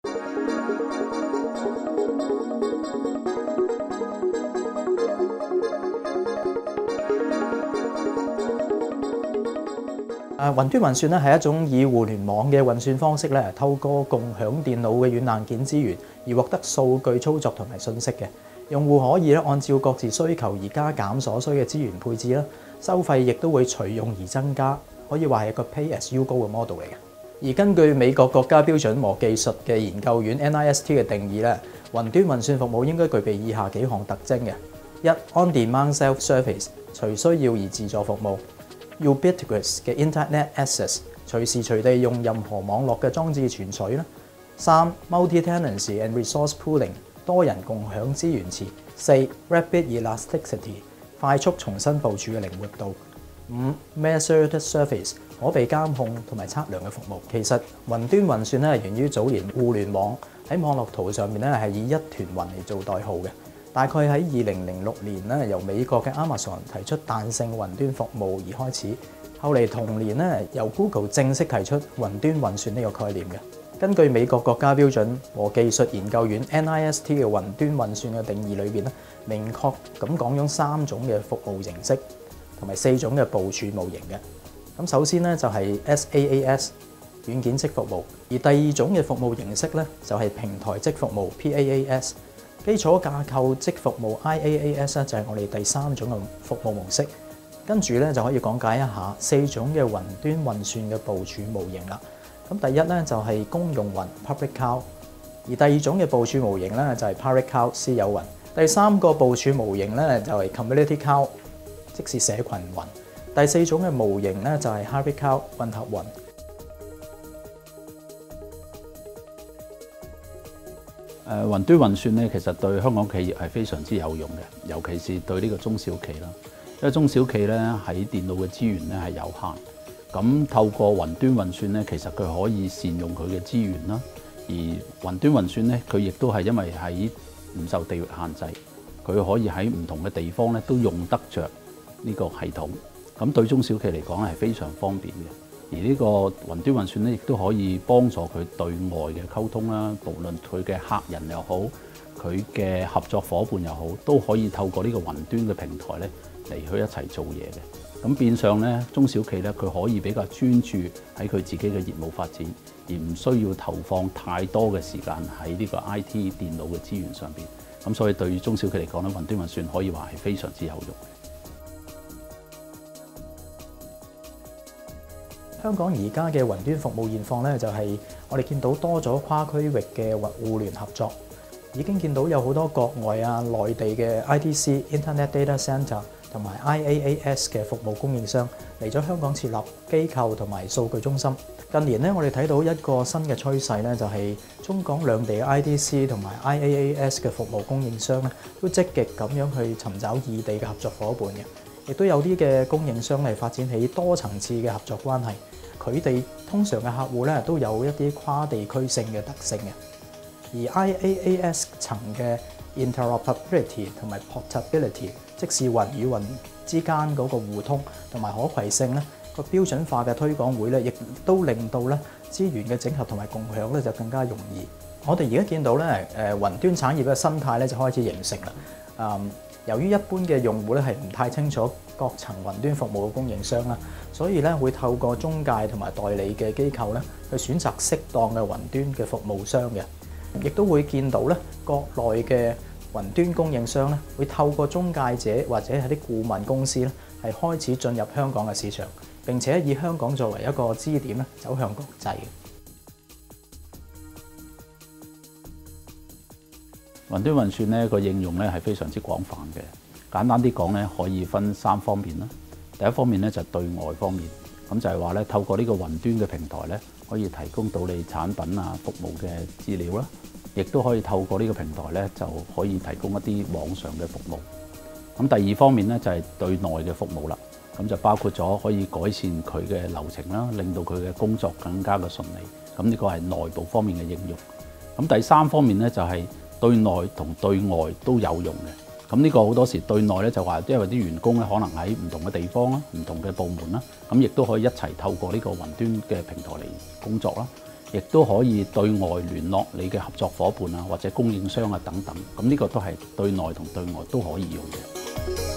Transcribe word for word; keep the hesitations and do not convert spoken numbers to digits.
誒雲端運算咧係一種以互聯網嘅運算方式咧，透過共享電腦嘅軟硬件資源而獲得數據操作同埋信息嘅。用戶可以咧按照各自需求而加減所需嘅資源配置啦，收費亦都會隨用而增加，可以話係一個 pay as you go 嘅 model 嚟嘅。而根據美國國家標準和技術嘅研究院 N I S T 嘅定義咧，雲端運算服務應該具備以下幾項特徵嘅：一 on-demand self-service 隨需要而自助服務。Ubiquitous 嘅 Internet access 隨時隨地用任何網絡嘅裝置存取啦。三 multi-tenancy and resource pooling 多人共享資源池。四 rapid elasticity 快速重新部署嘅靈活度。五 measured service 可被監控同埋測量嘅服務。其實雲端運算咧係源於早年互聯網喺網絡圖上面咧係以一團雲嚟做代號嘅。大概喺二零零六年咧，由美國嘅 Amazon 提出彈性雲端服務而開始。後嚟同年咧，由 Google 正式提出雲端運算呢個概念嘅。根據美國國家標準和技術研究院 N I S T 嘅雲端運算嘅定義裏邊咧，明確咁講咗三種嘅服務形式同埋四種嘅部署模型嘅。咁首先咧就係 S A A S 軟件即服務，而第二種嘅服務形式咧就係平台即服務 P A A S。基礎架構即服務 I A A S 咧就係我哋第三種嘅服務模式，跟住咧就可以講解一下四種嘅雲端運算嘅部署模型啦。咁第一咧就係公用雲 Public Cloud， 而第二種嘅部署模型咧就係 Private Cloud 私有雲。第三個部署模型咧就係 Community Cloud， 即是社群雲。第四種嘅模型咧就係 Hybrid Cloud 混合雲。 誒雲端運算咧，其實對香港企業係非常之有用嘅，尤其是對呢個中小企啦。因為中小企咧喺電腦嘅資源咧係有限，咁透過雲端運算咧，其實佢可以善用佢嘅資源啦。而雲端運算咧，佢亦都係因為喺唔受地域限制，佢可以喺唔同嘅地方咧都用得着呢個系統。咁對中小企嚟講係非常方便嘅。而呢個雲端運算咧，亦都可以幫助佢對外嘅溝通啦。無論佢嘅客人又好，佢嘅合作伙伴又好，都可以透過呢個雲端嘅平台咧嚟去一齊做嘢嘅。咁變相咧，中小企咧佢可以比較專注喺佢自己嘅業務發展，而唔需要投放太多嘅時間喺呢個 I T 電腦嘅資源上邊。咁所以對於中小企嚟講咧，雲端運算可以話係非常之有用。 香港而家嘅雲端服務現況咧，就係我哋見到多咗跨區域嘅互聯合作，已經見到有好多國外啊、內地嘅 I D C（Internet Data Centre） 同埋 I A A S 嘅服務供應商嚟咗香港設立機構同埋數據中心。近年咧，我哋睇到一個新嘅趨勢咧，就係中港兩地嘅 I D C 同埋 I A A S 嘅服務供應商咧，都積極咁樣去尋找異地嘅合作伙伴嘅。亦都有啲嘅供應商嚟發展起多層次嘅合作關係。佢哋通常嘅客戶咧都有一啲跨地區性嘅特性嘅，而 I A A S 層嘅 interoperability 同埋 portability， 即是雲與雲之間嗰個互通同埋可攜性咧，個標準化嘅推廣會咧，亦都令到咧資源嘅整合同埋共享咧就更加容易。我哋而家見到咧誒雲端產業嘅生態咧就開始形成啦。嗯，由於一般嘅用戶咧係唔太清楚各層雲端服務嘅供應商啦，所以咧會透過中介同埋代理嘅機構咧去選擇適當嘅雲端嘅服務商嘅，亦都會見到咧國內嘅雲端供應商咧會透過中介者或者係啲顧問公司咧係開始進入香港嘅市場，並且以香港作為一個支點咧走向國際。 雲端運算咧個應用咧係非常之廣泛嘅。簡單啲講咧，可以分三方面啦。第一方面咧就係對外方面，咁就係話咧透過呢個雲端嘅平台咧，可以提供到你產品啊服務嘅資料啦，亦都可以透過呢個平台咧就可以提供一啲網上嘅服務。咁第二方面咧就係對內嘅服務啦，咁就包括咗可以改善佢嘅流程啦，令到佢嘅工作更加嘅順利。咁呢個係內部方面嘅應用。咁第三方面咧就係對內同對外都有用嘅，咁呢個好多時對內咧就話，因為啲員工咧可能喺唔同嘅地方啦、唔同嘅部門啦，咁亦都可以一齊透過呢個雲端嘅平台嚟工作啦。 亦都可以對外聯絡你嘅合作伙伴啊，或者供應商啊等等。咁呢個都係對內同對外都可以用嘅。